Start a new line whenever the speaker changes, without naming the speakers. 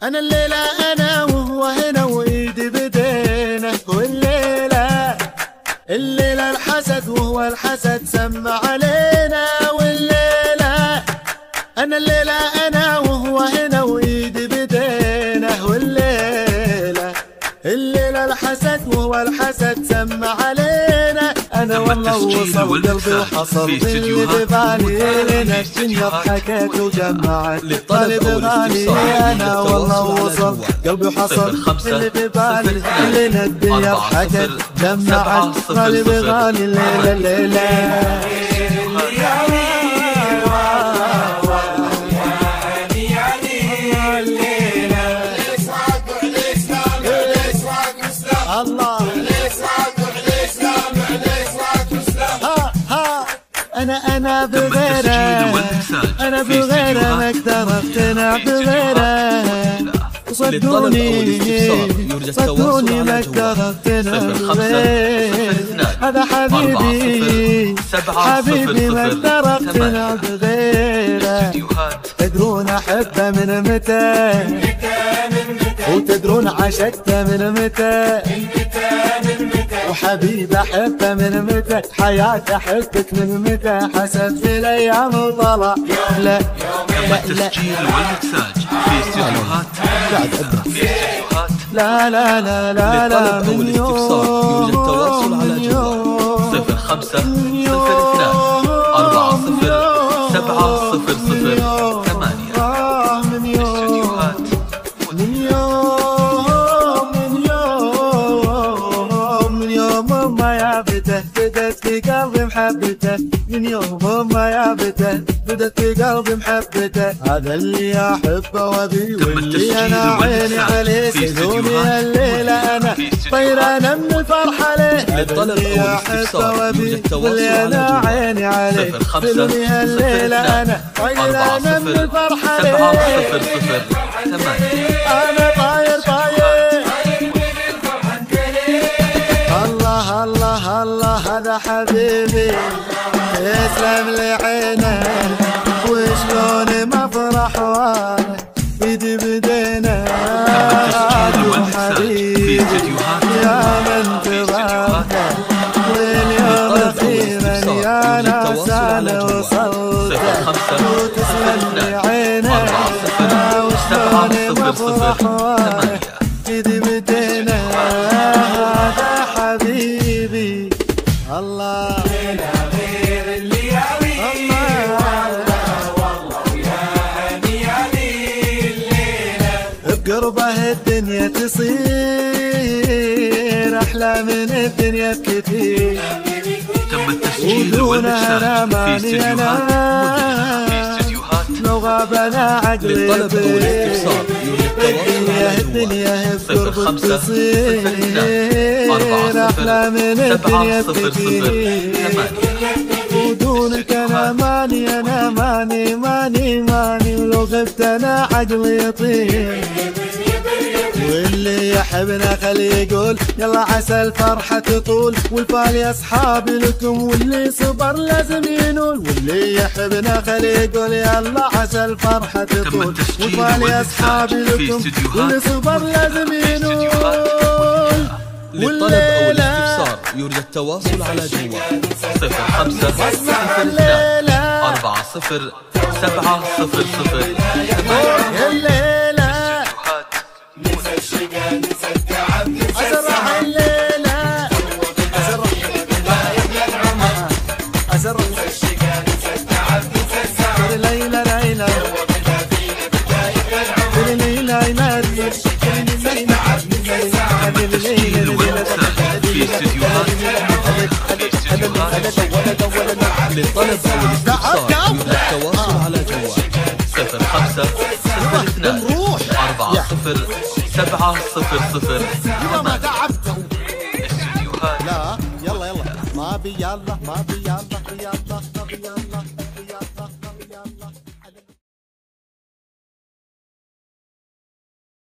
أنا الليلة أنا وهو هنا وإيدي بدينا، والليلة الليلة الحسد وهو الحسد سمى علينا، والليلة أنا الليلة أنا وهو هنا وإيدي بدينا، والليلة الليلة الحسد وهو الحسد سمى علينا. أنا والله وصل قلبي وحصل اللي ببالي، لنا الدنيا ضحكت وجمعت طالب غالي. أنا والله وصل قلبي وحصل اللي ببالي، لنا الدنيا ضحكت جمعت طالب غالي. الليلة الليلة أنا بغيره، أنا بغيره ما أقدر أقتنع بغيره. صدقوني صدقوني ما أقدر أقتنع بغيره. هذا حبيبي حبيبي ما أقدر أقتنع بغيره. تدرون أحبه من متى، وتدرون عشقته من متى، وحبيب أحبه من متى، حياتي أحبك من متى، حسب في الأيام وطلع. لا
تم التسجيل والمكساج في استديوهات
لا لا لا لا لا من يوم
يرجى التواصل على جوال 05 02 40 700 استديوهات
بدت في قلبي محبته، من يوم ما يابته بدت في قلبي محبته. هذا اللي احبه وابي واللي انا عيني عليه. سيدوني الليله انا طير انا من الفرحه ليه. هذا اللي احبه وابي واللي انا عيني عليه. سيدوني الليله انا طير انا من الفرحه ليه. انا طاير طاير. الله الله الله هذا حبيبي يسلم لي عينه، وشلون ما افرح وانا ايدي بدينا. حبيبي يا من تبارك، واليوم اخيرا يا ناس انا وصلت، وتسلم لي عينه، وشلون ما افرح وانا ايدي بدينا. هذا حبيبي الله غير الليالي، والله يا هني علي الليلة. بقربه الدنيا تصير أحلى من الدنيا بكثير.
تم التسجيل والمكساج في استديوهات
لو غاب انا عقلي.
للطلب او الاستفسار
الدنيا بقربك تصير احلى من الدنيا بكثير. ودونك انا ماني، انا ماني ماني ماني، ولو غبت انا عقلي يطير. واللي يحبنا خليه يقول يلا عسى الفرحة تطول، والفال يا اصحابي لكم، واللي صبر لازم ينول. واللي يحبنا خليه يقول يلا عسى الفرحة تطول، والفال يا اصحابي لكم، واللي صبر لازم ينول.
للطلب او الاستفسار يرجى التواصل على جوال 05 02 40 700.
أسرح الليلة أسرح ليلى ليلى
التسجيل والمكساج في استديوهات للطلب او الاستفسار يرجى التواصل على جوال 05 02 40 700.
ما تعبت. لا يلا يلا ما بي يلا ما بي